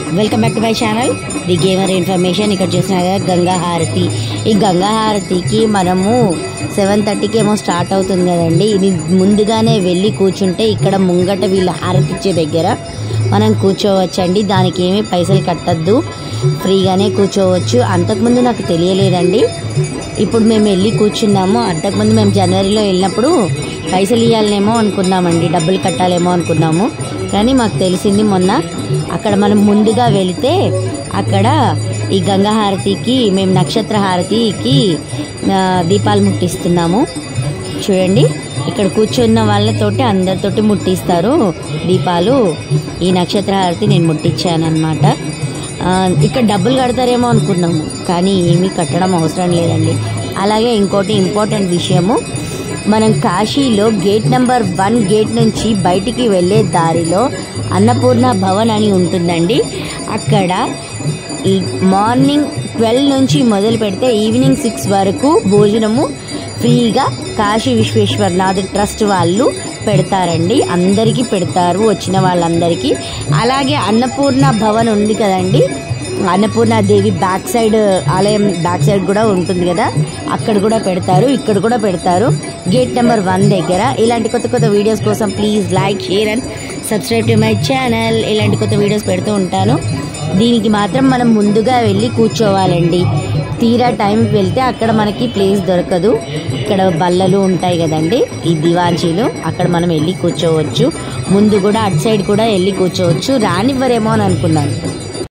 Welcome back to my channel the gamer information. ఇక్కడ చూసినా కదా గంగా హారతి. ఈ గంగా హారతికి మనము 7:30కి ఏమో స్టార్ట్ అవుతుంది కదండి. ఇది ముందుగానే వెళ్ళి కూర్చుంటే ఇక్కడ ముంగట వీళ్ళు హారతి ఇచ్చే దగ్గర మనం కూర్చోవచ్చండి. దానికి ఏమీ పైసలు కట్టద్దు, ఫ్రీగానే కూర్చోవచ్చు. అంతకుముందు నాకు తెలియలేదండి, ఇప్పుడు మేము వెళ్ళి కూర్చున్నాము. అంతకుముందు మేము జనవరిలో వెళ్ళినప్పుడు పైసలు ఇవ్వాలనేమో అనుకున్నామండి, డబ్బులు కట్టాలేమో అనుకున్నాము. కానీ మాకు తెలిసింది మొన్న అక్కడ మనం ముందుగా వెళితే అక్కడ ఈ గంగా హారతికి మేము నక్షత్ర హారతికి దీపాలు ముట్టిస్తున్నాము. చూడండి, ఇక్కడ కూర్చున్న వాళ్ళతోటి అందరితోటి ముట్టిస్తారు దీపాలు. ఈ నక్షత్ర హారతి నేను ముట్టించాను అన్నమాట. ఇక్కడ డబ్బులు కడతారేమో అనుకున్నాము, కానీ ఏమీ కట్టడం అవసరం లేదండి. అలాగే ఇంకోటి ఇంపార్టెంట్ విషయము, మనం కాశీలో గేట్ నెంబర్ 1 గేట్ నుంచి బయటికి వెళ్ళే దారిలో అన్నపూర్ణ భవన్ అని ఉంటుందండి. అక్కడ మార్నింగ్ 12 నుంచి మొదలు పెడితే ఈవినింగ్ 6 వరకు భోజనము ఫ్రీగా కాశీ విశ్వేశ్వరనాథ్ ట్రస్ట్ వాళ్ళు పెడతారండి. అందరికీ పెడతారు, వచ్చిన వాళ్ళందరికీ. అలాగే అన్నపూర్ణ భవన్ ఉంది కదండి, అన్నపూర్ణాదేవి బ్యాక్ సైడ్, ఆలయం బ్యాక్ సైడ్ కూడా ఉంటుంది కదా, అక్కడ కూడా పెడతారు, ఇక్కడ కూడా పెడతారు గేట్ నెంబర్ 1 దగ్గర. ఇలాంటి కొత్త కొత్త వీడియోస్ కోసం please like, share and subscribe to my channel. ఇలాంటి కొత్త వీడియోస్ పెడుతూ ఉంటాను. దీనికి మాత్రం మనం ముందుగా వెళ్ళి కూర్చోవాలండి. తీరా టైంకి వెళ్తే అక్కడ మనకి ప్లేస్ దొరకదు. ఇక్కడ బల్లలు ఉంటాయి కదండి, ఈ దివాంచీలు, అక్కడ మనం వెళ్ళి కూర్చోవచ్చు. ముందు కూడా అటు సైడ్ కూడా వెళ్ళి కూర్చోవచ్చు. రానివ్వరేమో అని అనుకున్నాను.